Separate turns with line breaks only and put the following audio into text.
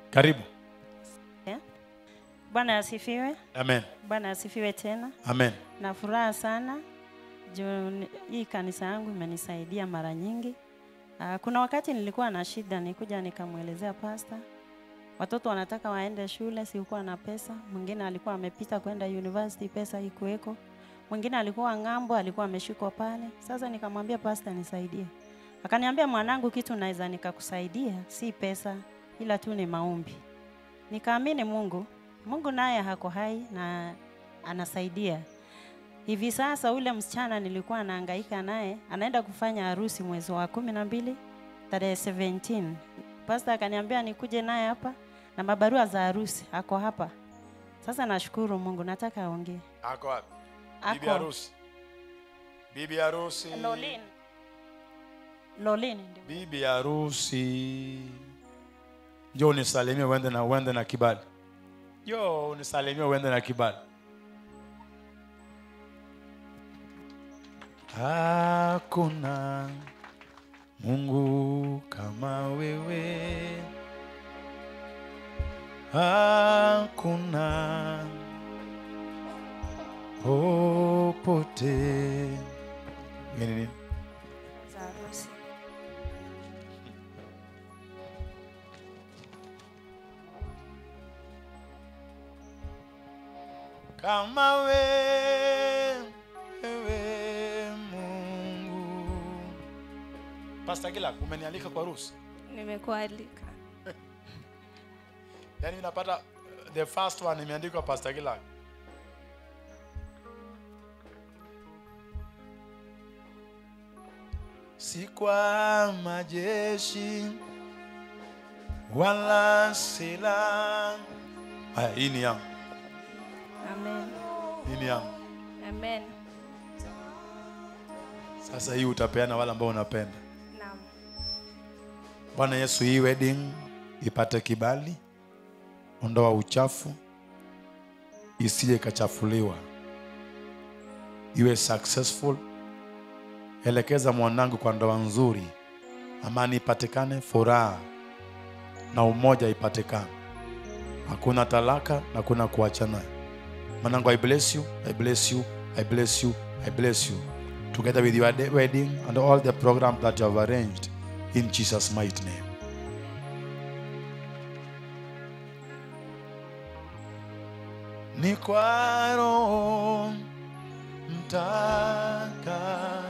Karibu.
Bwana asifiwe.
Amen.
Bwana asifiwe tena.
Amen.
Na furaha sana. Hii kanisa yangu imenisaidia mara nyingi. Kuna wakati nilikuwa na shida, nikuja nikamuelezea pastor. Watoto wanataka waende shule, sikuwa na pesa. Mwingine alikuwa amepita kwenda university, pesa haikuweko. Mwingine alikuwa ngambo, alikuwa ameshikwa pale. Sasa nikamwambia pastor nisaidie. Akaniambia, mwanangu, kitu naweza nikakusaidia si pesa, ila tu ni maombi. Nikaamini Mungu. Mungu naye hako hai na anasaidia. Hivi sasa ule msichana nilikuwa nahangaika naye, anaenda kufanya harusi mwezi wa 12, tarehe 17. Pastor akaniambia nikuje naye hapa na mabarua za harusi, ako hapa. Sasa nashukuru Mungu, nataka aongee.
Ako wapi? Bibi harusi. Bibi harusi.
Lolin ndio.
Bibi harusi. Njoo nisalimie uende na kibali. Njoo nisalimie uende na kibali. Hakuna Mungu kama wewe. Hakuna popote. Nini?
Harusi.
Kama wewe Mungu. Pastor Gila, umenialika kwa harusi?
Nimekualika.
Yaani ninapata the first one imeandikwa Pastor Gila. Si kwa majeshi wala silaha. Haya, hii ni yangu.
Amen.
Hii ni yangu.
Amen.
Sasa hii utapeana wala ambao unapenda.
Naam.
Bwana Yesu, hii wedding ipate kibali. Ondoa uchafu, isije ikachafuliwa. Iwe successful. Elekeza mwanangu kwa ndoa nzuri. Amani ipatikane, furaha na umoja ipatikane. Hakuna talaka na hakuna kuachana. Mwanangu, I bless you, I bless you, I bless you, I bless you. Together with your wedding and all the program that you have arranged in Jesus' mighty name. Ni kwa Roho Mtakatifu